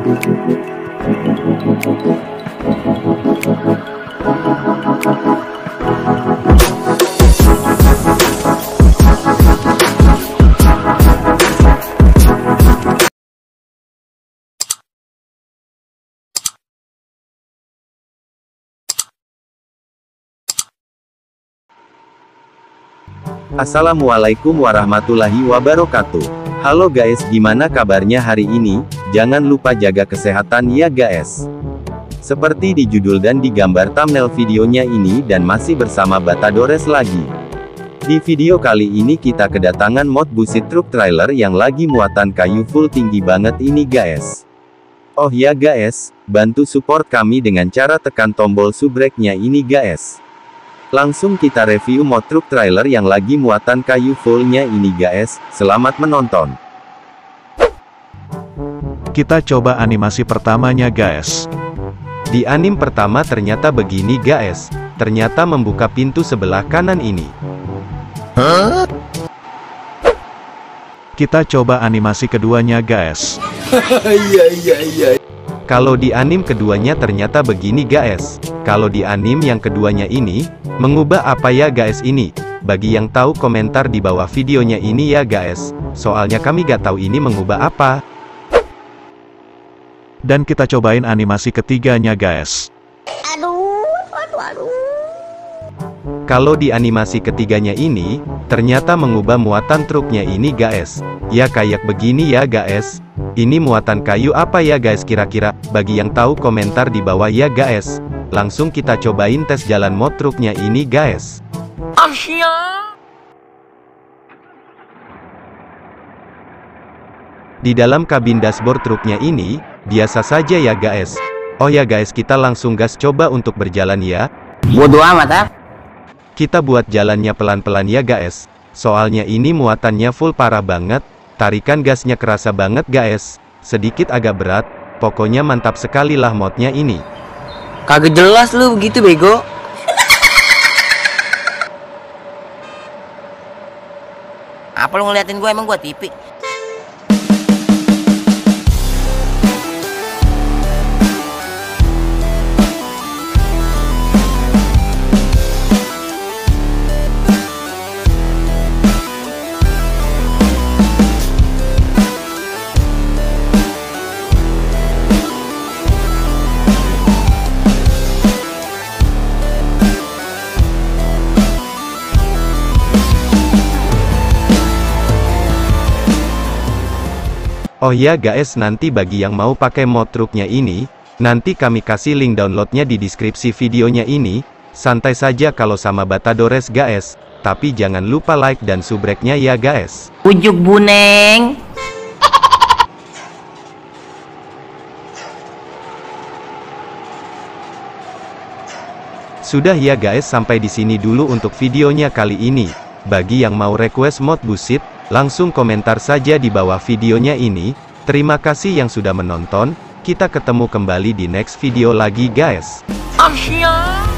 Assalamualaikum warahmatullahi wabarakatuh. Halo guys, gimana kabarnya hari ini? Jangan lupa jaga kesehatan ya guys. Seperti di judul dan di gambar thumbnail videonya ini, dan masih bersama Batadores lagi. Di video kali ini kita kedatangan mod busit truk trailer yang lagi muatan kayu full tinggi banget ini guys. Oh ya guys, bantu support kami dengan cara tekan tombol subrek-nya ini guys. Langsung kita review mod truk trailer yang lagi muatan kayu full-nya ini guys. Selamat menonton. Kita coba animasi pertamanya guys. Di anim pertama ternyata begini guys. Ternyata membuka pintu sebelah kanan ini. Kita coba animasi keduanya guys. Kalau di anim keduanya ternyata begini guys. Kalau di anim yang keduanya ini, mengubah apa ya guys ini? Bagi yang tahu komentar di bawah videonya ini ya guys. Soalnya kami gak tahu ini mengubah apa. Dan kita cobain animasi ketiganya guys. Aduh. Kalau di animasi ketiganya ini, ternyata mengubah muatan truknya ini guys. Ya kayak begini ya guys. Ini muatan kayu apa ya guys kira-kira? Bagi yang tahu komentar di bawah ya guys. Langsung kita cobain tes jalan mod truknya ini guys. Di dalam kabin dashboard truknya ini, biasa saja ya guys. Oh ya guys, kita langsung gas coba untuk berjalan ya. Bodoh amat ah. Kita buat jalannya pelan-pelan ya guys. Soalnya ini muatannya full parah banget. Tarikan gasnya kerasa banget guys. Sedikit agak berat. Pokoknya mantap sekali lah modnya ini. Kagak jelas lu begitu bego. Apa lu ngeliatin gue, emang gue tipi? Oh ya guys, nanti bagi yang mau pakai mod truknya ini, nanti kami kasih link downloadnya di deskripsi videonya ini. Santai saja kalau sama Batadores guys, tapi jangan lupa like dan subrek-nya ya guys. Ujuk buneng. Sudah ya guys, sampai di sini dulu untuk videonya kali ini. Bagi yang mau request mod busit, langsung komentar saja di bawah videonya ini. Terima kasih yang sudah menonton. Kita ketemu kembali di next video lagi guys.